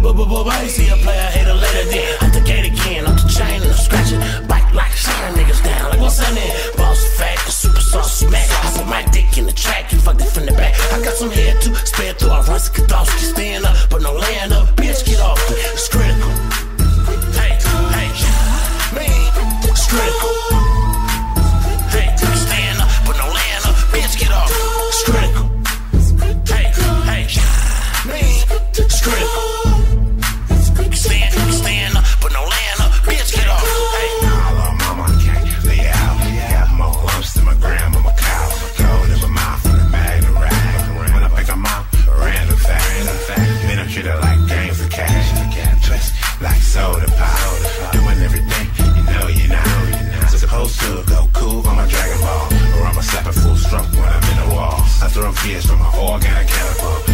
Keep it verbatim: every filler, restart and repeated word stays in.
See a player, hate a later then. Out the gate again, off the chain and I'm scratching. Bike like shining niggas down. Like what's happening? Boss fat, super sauce smack. I put my dick in the track and fucked it from the back. I got some head too, spare through. I run Skadowski, stand up, but no laying up. Bitch, get off me. It's critical. Hey, hey, man, it's critical. Hey, stand up, but no laying up. Bitch, get off. It's critical. Hey, hey, man, it's critical. Stand, stand up, but no laying up. Bitch, get off. Hey, nah, mama, I can't lay out. Got more lumps than my grandma, my cow. Cold in my mouth from the bag to rag. When I pick them out, random fact. Then I'm treated like games of cash. Twist like soda pop. Doing everything, you know you're not supposed to go cool on my Dragon Ball. Or I'ma slap a full stroke when I'm in the wall. I throw kids from my organic cannibal.